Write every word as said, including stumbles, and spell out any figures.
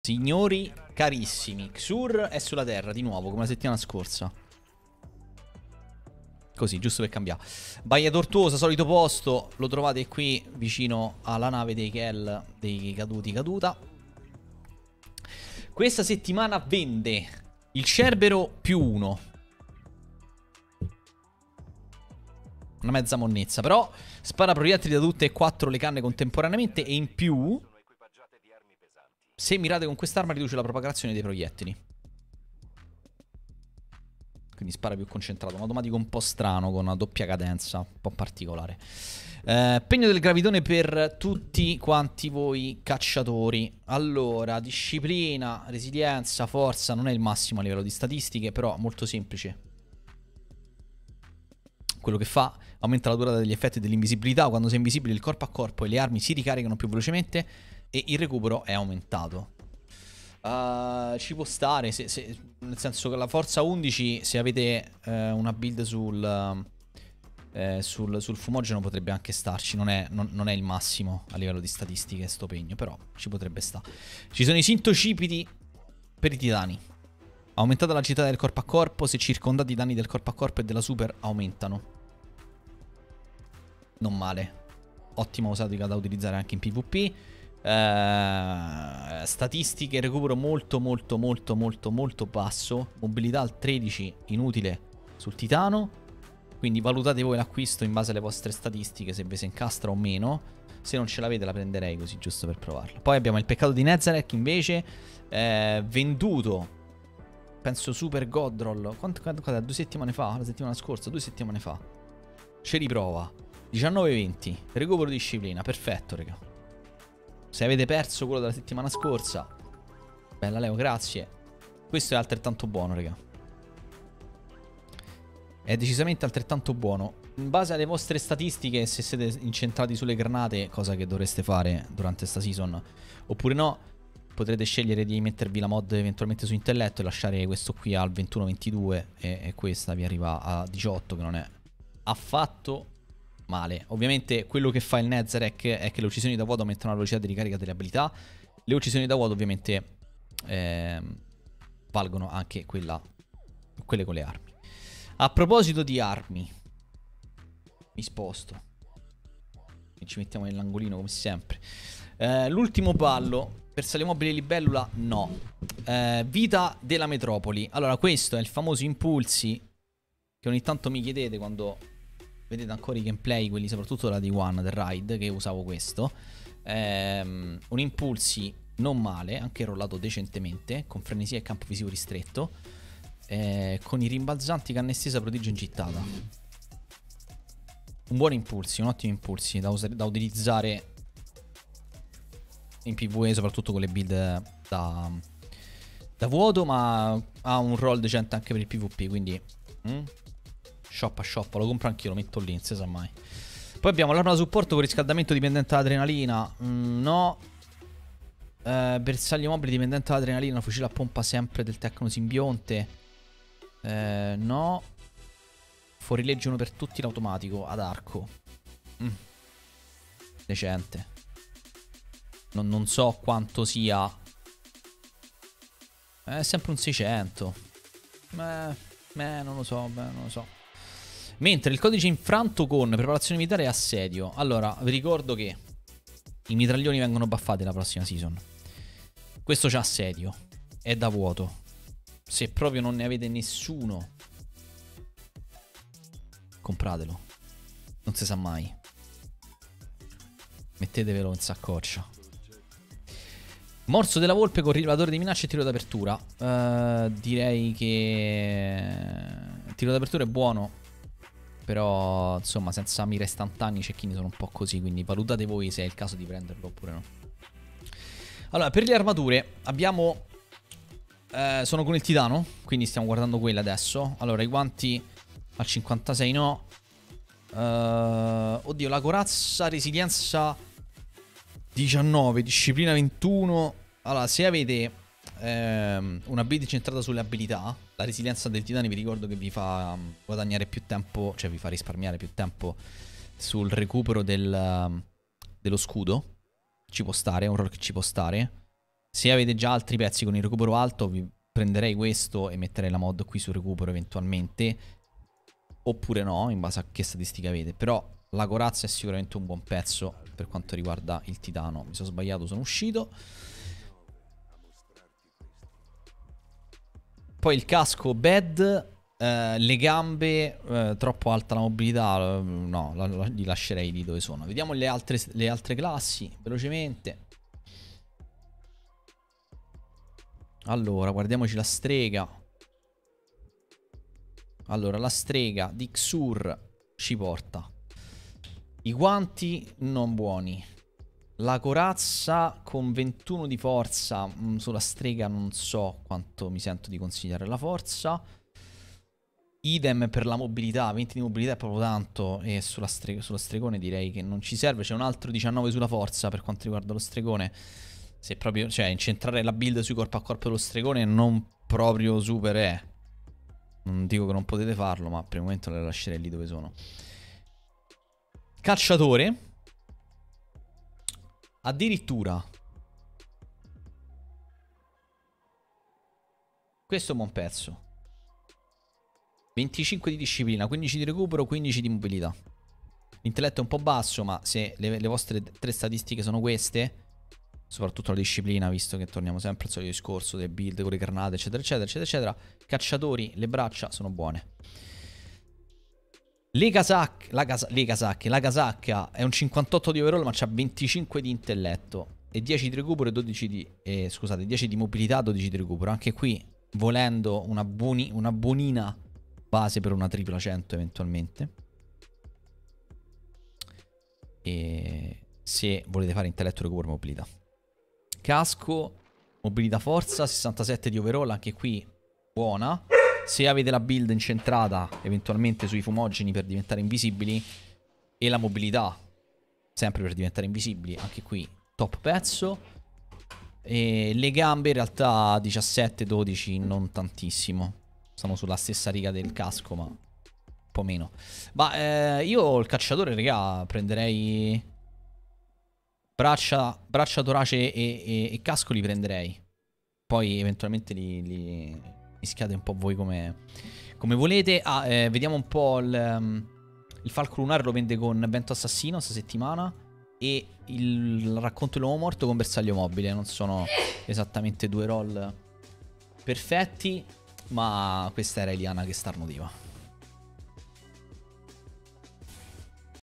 Signori carissimi, Xur è sulla terra di nuovo, come la settimana scorsa. Così, giusto per cambiare. Baia Tortuosa, solito posto. Lo trovate qui vicino alla nave dei Kel, dei caduti caduta. Questa settimana vende il Cerbero più uno. Una mezza monnezza, però spara proiettili da tutte e quattro le canne contemporaneamente. E in più, se mirate con quest'arma, riduce la propagazione dei proiettili. Quindi spara più concentrato. Un automatico un po' strano, con una doppia cadenza, un po' particolare. eh, Pegno del Gravitone per tutti quanti voi cacciatori. Allora, disciplina, resilienza, forza. Non è il massimo a livello di statistiche, però molto semplice. Quello che fa: aumenta la durata degli effetti dell'invisibilità. Quando sei invisibile, il corpo a corpo e le armi si ricaricano più velocemente e il recupero è aumentato. Uh, ci può stare, se, se, nel senso che la forza undici, se avete eh, una build sul, eh, sul, sul fumogeno, potrebbe anche starci. Non è, non, non è il massimo a livello di statistiche sto pegno, però ci potrebbe stare. Ci sono i sintocipiti per i titani. Aumentata l'agilità del corpo a corpo. Se circondati, i danni del corpo a corpo e della super aumentano. Non male. Ottima usatica da utilizzare anche in PvP. Uh, statistiche, recupero molto molto molto molto molto basso. Mobilità al tredici, inutile sul titano. Quindi valutate voi l'acquisto in base alle vostre statistiche, se vi si incastra o meno. Se non ce l'avete la prenderei così, giusto per provarla. Poi abbiamo il peccato di Nezarec invece, eh, venduto, penso Super Godroll. Quanto, quanto, quanto, due settimane fa? La settimana scorsa, due settimane fa. Ci riprova diciannove venti. Recupero disciplina, perfetto raga. Se avete perso quello della settimana scorsa, bella Leo, grazie. Questo è altrettanto buono, raga. È decisamente altrettanto buono. In base alle vostre statistiche, se siete incentrati sulle granate, cosa che dovreste fare durante sta season, oppure no, potrete scegliere di mettervi la mod eventualmente su intelletto e lasciare questo qui al ventuno ventidue e, e questa vi arriva a diciotto, che non è affatto male. Ovviamente quello che fa il Nezarec è che le uccisioni da vuoto aumentano la velocità di ricarica delle abilità. Le uccisioni da vuoto ovviamente eh, valgono anche quella, quelle con le armi. A proposito di armi, mi sposto e ci mettiamo nell'angolino come sempre. eh, L'ultimo ballo, bersaglio mobile libellula, no. eh, Vita della metropoli. Allora, questo è il famoso impulsi che ogni tanto mi chiedete quando vedete ancora i gameplay, quelli soprattutto della D uno, del Raid, che usavo questo. Ehm, un impulsi non male, anche rollato decentemente, con frenesia e campo visivo ristretto, eh, con i rimbalzanti canna estesa prodigio in gittata. Un buon impulsi, un ottimo impulsi da, da utilizzare in PvE, soprattutto con le build da, da vuoto, ma ha un roll decente anche per il PvP, quindi... Mm? Shoppa, shoppa, lo compro anch'io, lo metto lì, non si sa mai. Poi abbiamo l'arma da supporto con riscaldamento dipendente dall'adrenalina. mm, No. eh, Bersaglio mobile dipendente dall'adrenalina. Fucile a pompa sempre del tecnosimbionte. eh, No. Fuorilegge uno per tutti l'automatico ad arco. mm. Decente. non, non so quanto sia. È sempre un seicento. Eh, eh non lo so, beh, non lo so. Mentre il codice infranto con preparazione militare e assedio. Allora, vi ricordo che i mitraglioni vengono buffati la prossima season. Questo c'ha assedio. È da vuoto. Se proprio non ne avete nessuno, compratelo. Non si sa mai. Mettetevelo in saccoccia. Morso della volpe con rilevatore di minaccia e tiro d'apertura. uh, Direi che il tiro d'apertura è buono, però insomma senza mira istantanei i cecchini sono un po' così, quindi valutate voi se è il caso di prenderlo oppure no. Allora, per le armature abbiamo eh, sono con il titano, quindi stiamo guardando quelle adesso. Allora, i guanti al cinquantasei no. uh, Oddio, la corazza resilienza diciannove, disciplina ventuno. Allora, se avete ehm, una build centrata sulle abilità, la resilienza del titano vi ricordo che vi fa um, guadagnare più tempo, cioè vi fa risparmiare più tempo sul recupero del, um, dello scudo. Ci può stare, è un roll che ci può stare. Se avete già altri pezzi con il recupero alto, vi prenderei questo e metterei la mod qui sul recupero eventualmente. Oppure no, in base a che statistica avete. Però la corazza è sicuramente un buon pezzo per quanto riguarda il titano. Mi sono sbagliato, sono uscito. Poi il casco bad. Uh, le gambe, uh, troppo alta la mobilità, uh, no, la, la, li lascerei lì dove sono. Vediamo le altre, le altre classi, velocemente. Allora, guardiamoci la strega. Allora, la strega di Xur ci porta i guanti non buoni. La corazza con ventuno di forza, mh, sulla strega non so quanto mi sento di consigliare la forza. Idem per la mobilità, venti di mobilità è proprio tanto. E sulla, stre sulla stregone direi che non ci serve. C'è un altro diciannove sulla forza per quanto riguarda lo stregone. Se proprio, cioè, incentrare la build sui corpo a corpo dello stregone non proprio super è. Non dico che non potete farlo, ma per il momento le lascerei lì dove sono. Cacciatore. Addirittura questo è un buon pezzo. venticinque di disciplina, quindici di recupero, quindici di mobilità. L'intelletto è un po' basso, ma se le, le vostre tre statistiche sono queste, soprattutto la disciplina, visto che torniamo sempre al solito discorso delle build con le granate, eccetera, eccetera, eccetera, eccetera. Cacciatori, le braccia sono buone. Le casacche, la, casa, le casacche, la casacca è un cinquantotto di overall, ma c'ha venticinque di intelletto e dieci di recupero e dodici di... Eh, scusate, dieci di mobilità, dodici di recupero. Anche qui, volendo una, buoni, una buonina base per una tripla cento eventualmente. E se volete fare intelletto, recupero e mobilità. Casco, mobilità forza, sessantasette di overall, anche qui buona. Se avete la build incentrata eventualmente sui fumogeni per diventare invisibili, e la mobilità sempre per diventare invisibili, anche qui top pezzo. E le gambe in realtà diciassette dodici, non tantissimo. Sono sulla stessa riga del casco, ma un po' meno. Ma eh, io il cacciatore, raga, prenderei braccia, braccia torace e, e, e casco li prenderei. Poi eventualmente li, li mischiate un po' voi come, come volete. Ah, eh, vediamo un po' il, um, il falco lunare lo vende con vento assassino sta settimana. E il racconto dell'uomo morto con bersaglio mobile. Non sono esattamente due roll perfetti, ma questa era Eliana che starnutiva.